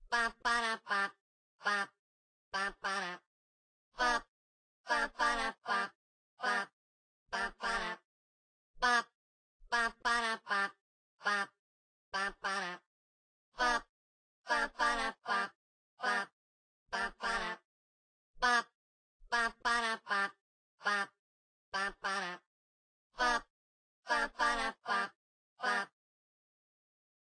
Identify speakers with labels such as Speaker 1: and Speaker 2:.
Speaker 1: Pop, para, pop, pop, pop, para, pop, pop, para, pop, pop, pop, para, pop, pop, para, pop, pop, pop, para, pop, pop, para, pop, pop, pop, para, pop, pop, para, pop, pop, pop, para, pop, pop, para, pop, pop.